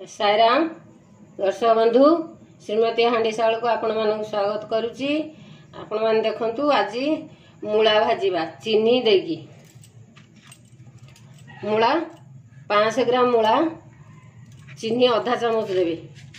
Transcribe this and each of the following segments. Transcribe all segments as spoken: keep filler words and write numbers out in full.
साईराम दर्शक बंधु श्रीमती हांडीशाल को आपण मानक स्वागत करुच्ची। आपण मान देखंतु आज मूला भाजीबा चीनी देगी। मूला पाँच सौ ग्राम मूला चीनी आधा चामच देबे।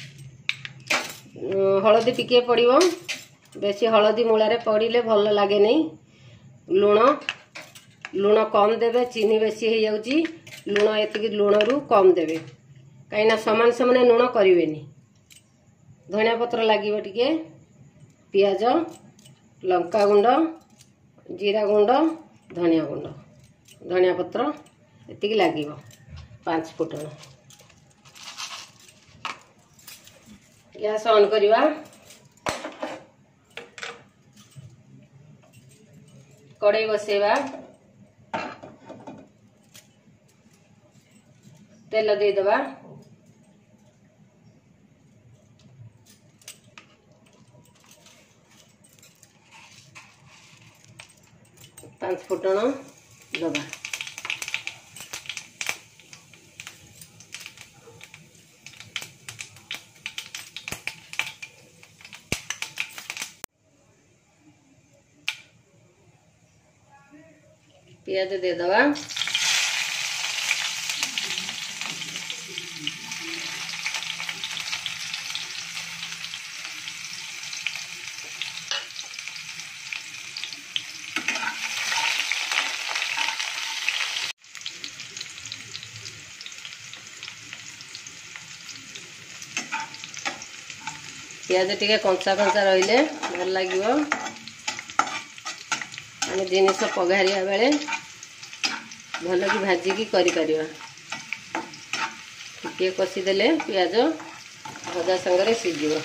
हलदी टिके पड़िबो, बेसी हलदी मूला रे पड़िले भल लागे नहीं। लुण लुण कम देबे, चीनी बेसी हो जाउची। लुण एतिक लुण रु कम देबे कहीं समान समान लुण करेनि। धनिया पत्र लगे टिके, पियाज, लंका गुंड, जीरा गुंड, धनिया गुंड, धनिया पत्र एतिक लगे। पांच फुटन गैस ऑन करवा। कड़ाई बसेवा, तेल दे दबा। पांच फुटन दबा। पियाज दे दबा। पियाज टिके कंचा कंचा रहिले भल लगे। आम जिनिस पघारिया बेले भल कि भाजिकी करि परिबा। टिके कषिदेले पियाज भजा संगे सीझिबो।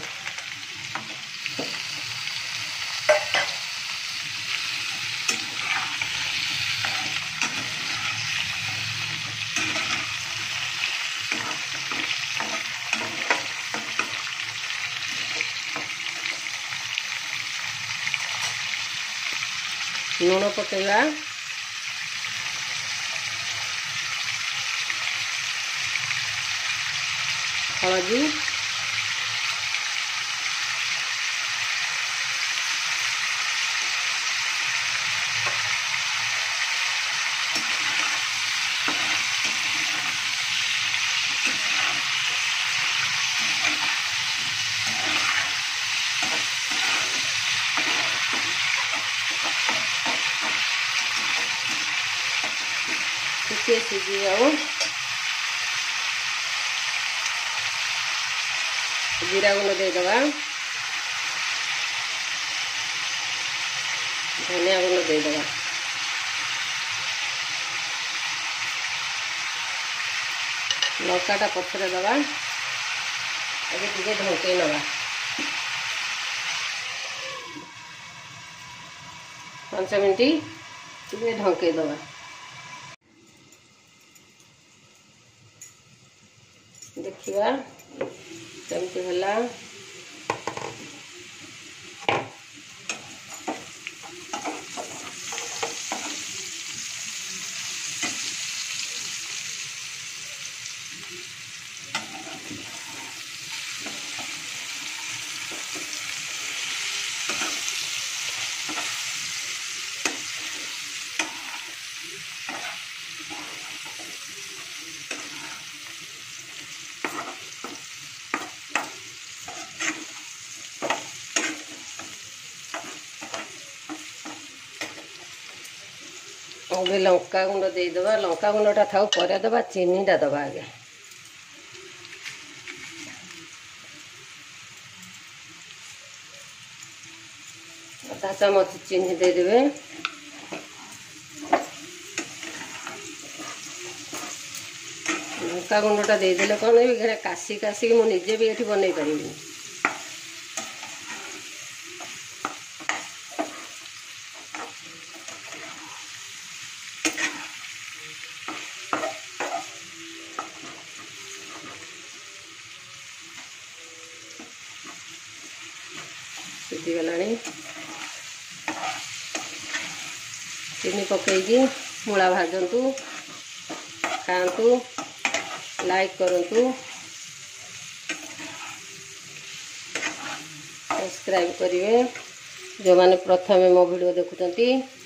लुण पकेवा, हलदी, टिके सीझी जाओ। जीरा गुंड दे दबा, धनिया गुंड दे दबा। लंकाटा पछरे दबा। आगे टिके ढंके नवा। पांच मिनट टिके ढंके दबा। देखिए केमती है। अबे लंका गुंड दे दबा। लंका गुंडा थाउ पर दबा। चीनी टा दबा आगे। आधा चामच चीनी दे देवे। लंका गुंडा दे देले कौन है काशी काशी मु निजे भी एठी बनै परिबिनी। सीधी गलानी। चीनी पकईकी मूला भाजतु, खातु, लाइक करतु, सब्सक्राइब करेंगे जो माने प्रथम मो वीडियो देखुंती।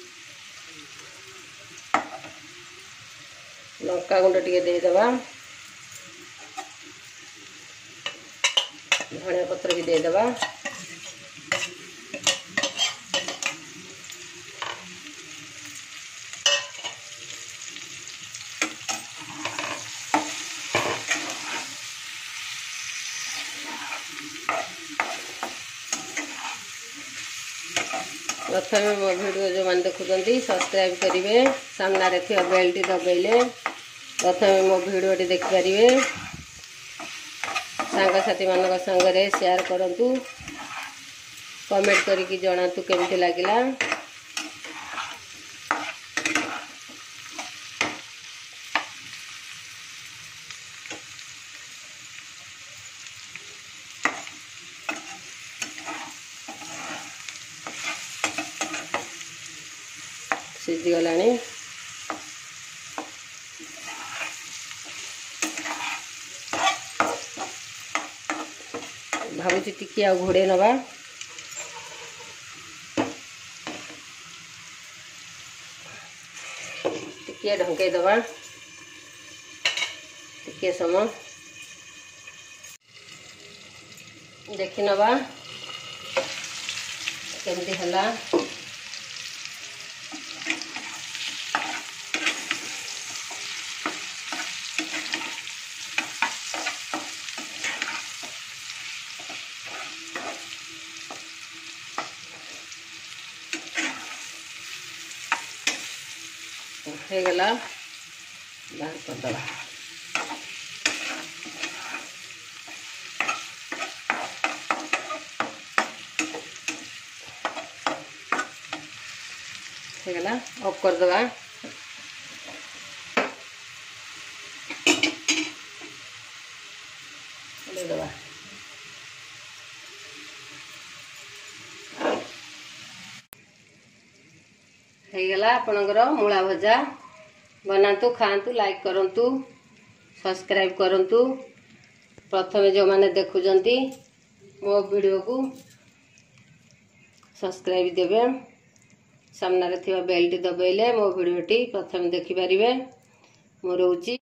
लंका गुंड टिके देदेबा, धनिया पत्र भी देदेबा। प्रथम मो वीडियो जो मैंने देखुंती सब्सक्राइब करेंगे, सामने थी बेल टी दबाइले प्रथम मो वीडियो देखिपारे। सांगसाथी मान संगे शेयर करूँ, कमेंट करके जनातु केमती लगिला। सीझीगलानी भावुची टिके आ घोड़े नवा। टिके ढंके दबा टिके समय देखि नवा केमती हला। हो गला बाहर कर दबा। हो गला ऑफ कर दबा। ले दबा ହେଇଗଲା आपणकर मूला भजा। बनातु खातु लाइक करंतु सब्सक्राइब करंतु। प्रथमे जो माने देखुजंती मो वीडियो को सब्सक्राइब देबे, सामने थिबा बेल टी दबाइले मो वीडियो टी प्रथम देखि परिबे। मो रहउची।